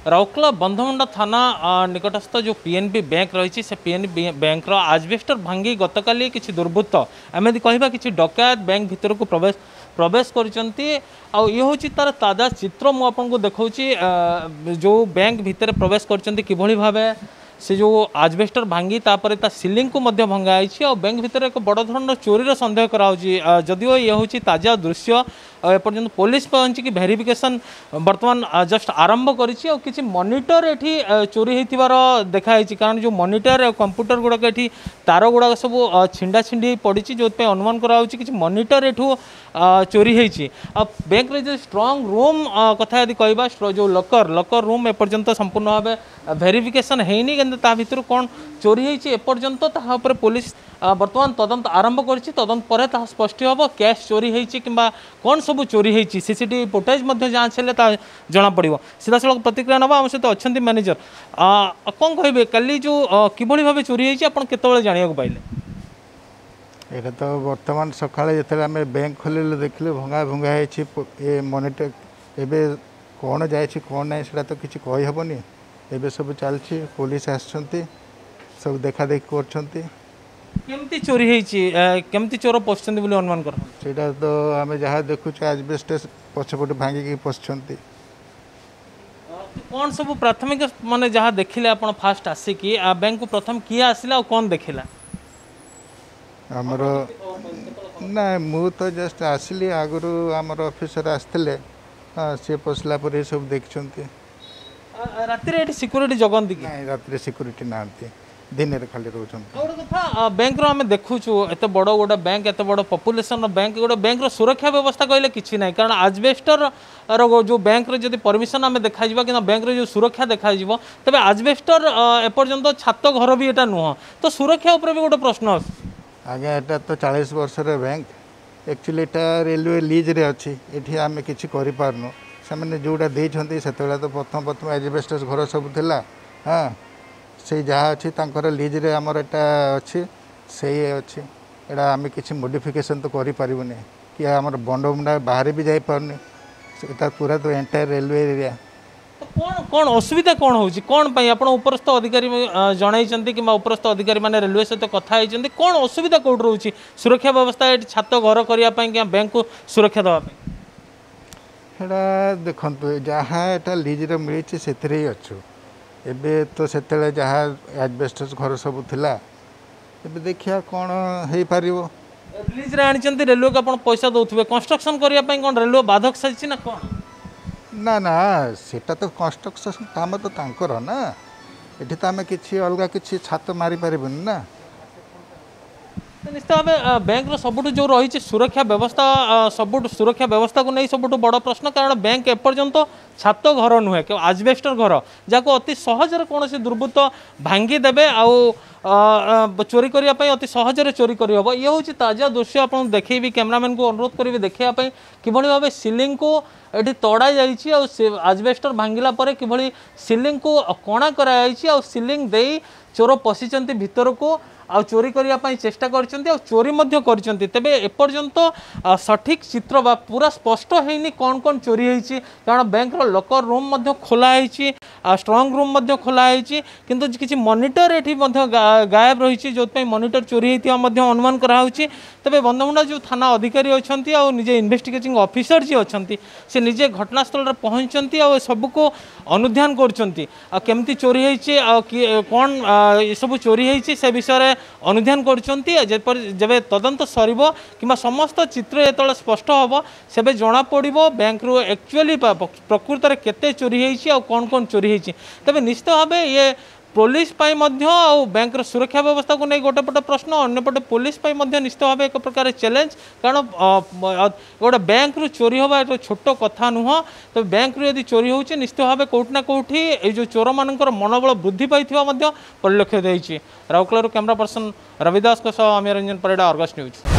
राउरकेला बंधमुंडा थाना निकटस्थ जो PNB bank रही से पीएनबी बैंक आजबेस्टर भांगी गतकाली किसी दुर्बृत्त आम यदि कह कि डकैत बैंक भितर को प्रवेश करते ये हूँ तार ताजा चित्र मुझे देखा जो बैंक भितर प्रवेश कर भाव से जो आजबेस्टर भांगी तापर ता सीलिंग को मध्य भंगाई और बैंक भितर एक बड़ धरण चोरीर संदेह कराऊँ जदिओ ये हूँ ताजा दृश्य एपर्यंत पुलिस पहुँचिक भेरिफिकेशन बर्तमान जस्ट आरंभ कर मॉनिटर एठी चोरी होइतिबार देखाई कारण जो मॉनिटर और कंप्यूटर गुड़ाक एठी तार गुड़ाक सब छिंडा छिंडी पड़ी जो अनुमान कराऊँ कि मॉनिटर एठू चोरी होती बैंक रे जो स्ट्रॉन्ग रूम कथा यदि कहवा जो लकर रूम एपर्यंत संपूर्ण भाव भेरिफिकेशन होनी ता भितर कौन चोरी होती एपर्यंत तापर पुलिस बर्तमान तदंत आरंभ कर तदंत पर स्पष्ट हम कैश चोरी होती कि कौन सब चोरी होती सीसीटीवी फुटेज जांच हेल्ले जना पड़ सीधा सड़क प्रतिक्रिया ना आम सहित अच्छा मैनेजर कौन कहे कल जो किभली भाव चोरी होती आप केत जाना पाइले यहाँ तो बर्तमान सका जो आम बैंक खोल देखिले भंगा भंगा ये मॉनिटर एवं कौन जाए कौन ना से तो किसी कहीहबनी एवं सब चलती पुलिस आसछंती सब देखा देख कर चोरी होती चोर पशुंट अनुमान कर सेटा तो आम जहाँ देखु आजबेस्टर पछपटे भांगिकी पशुंट कौन सब प्राथमिक माने जहाँ देखिले आप फास्ट आसिकी बैंक को प्रथम किए आसिला कौन देखिला आमर ना मु तो जस्ट आसली आगु आमर ऑफिसर आसते सी पशला पर सब देखते राति सिक्यूरीटी जगंती राति सिक्यूरीटी ना दिन में खाली रोचा बैंक आम देखु एत बड़ गोटे बैंक एत बड़ पपुलेसन बैंक गोटे बैंक सुरक्षा व्यवस्था कहले कि ना कारण आजबेस्टर जो बैंक जब परमिशन आम देखा कि बैंक जो सुरक्षा देखा तेज आजबेस्टर एपर्यंत छात घर भी यहाँ नुह तो सुरक्षा उपर भी गोटे प्रश्न आज्ञा यहाँ तो 40 वर्ष बैंक एक्चुअली यहाँ रेलवे लीज रे अच्छी ये आम किसी करूँ से जोटा देते से तो प्रथम आजबेस्टर घर सब थिला हाँ से जहाँ अच्छी लीज रे आमर यहाँ अच्छी से अच्छी यहाँ आम किसी मॉडिफिकेशन तो करें कि आमर बंडमुंडा बाहर भी जापारे पूरा तो एंटायर रेलवे एरिया कौन कौन असुविधा कौन होची कौन पाई आपण उपरस्थ अधिकारी जणाइचंती कि उपरस्थ अधिकारी माने रेलवे सहित कथा होइचंती कौन असुविधा कोड रहउची सुरक्षा व्यवस्था एटी छात घर करिया पाई कि बैंक को सुरक्षा दवा पाई हेडा देखंतु जहाँ एटा लीज रे मिली से ही अच्छु एबे तो सेतेले जहाँ एडबेस्टर्स घर सब थिला एबे देखिया कौन हेई पारिबो लीज रे आनिचंती रेलवे को आपण पैसा दउथबे कंस्ट्रक्शन करिया पाई कोन रेलवे बाधक साइछि ना कोन ना ना सेटा तो कंस्ट्रक्शन काम तो तांकर ना एठी तो आम किसी अलग किसी छात मारी पारिबुन ना निश्चित भाव बैंक सबुठ जो रही सुरक्षा व्यवस्था सबुठ सुरक्षा व्यवस्था को नहीं सबुठ बड़ प्रश्न कारण बैंक एपर्यंत छात घर नुहे कि आजबेस्टर घर जहाँ अति सहजरे कौन दुर्बृत्त भांगी देवे आउ चोरी करने अति सहजरे चोरी करहब ये हूँ ताजा दृश्य आप देखी कैमरामैन को अनुरोध करी देखापी किभली भाव सीलिंग को ये तड़ा जाइए आजबेस्टर भांगिला कि सीलिंग को कणा कर सीलिंग दे चोर पशिंट भितर को आ चोरी करने चेष्टा करते तेबे एपर्यंत सठिक चित्र बा पूरा स्पष्ट होनी कौन कौन चोरी होती कारण बैंक लकर रूम खोलाई स्ट्रॉन्ग रूम खोलाई किंतु किसी मॉनिटर ये गायब रही जो मॉनिटर चोरी होता अनुमान कराऊँच तेबे बंधमुंडा जो थाना अधिकारी अच्छा निजे इन्वेस्टिगेटिंग ऑफिसर जी अच्छा से निजे घटनास्थल पहुँचती सबको अनुध्यान करमती चोरी होती कौन सब चोरी होती से विषय अनुध्यान कर तदंत सरिबो कि समस्त चित्र जो स्पष्ट हम से जना पड़ो बैंक रु एक्चुअली प्रकृत में केते चोरी होती और कौन कौन चोरी होती तेज निश्चित भाव ये पुलिस बैंक सुरक्षा व्यवस्था को नहीं गोटे पटे प्रश्न अन्यपटे पुलिस निश्चित भाव एक प्रकार चैलेंज कारण गोटे बैंक रु चोरी हवा एक छोट कथा नुह तो बैंक रु यदि चोरी होची निश्चित भाव कोठना कोठी ये जो चोर मानकर मनोबल वृद्धि पाई परिलक्षित होती Rourkela camera person Ravidas Amiya Ranjan Parida Argus news.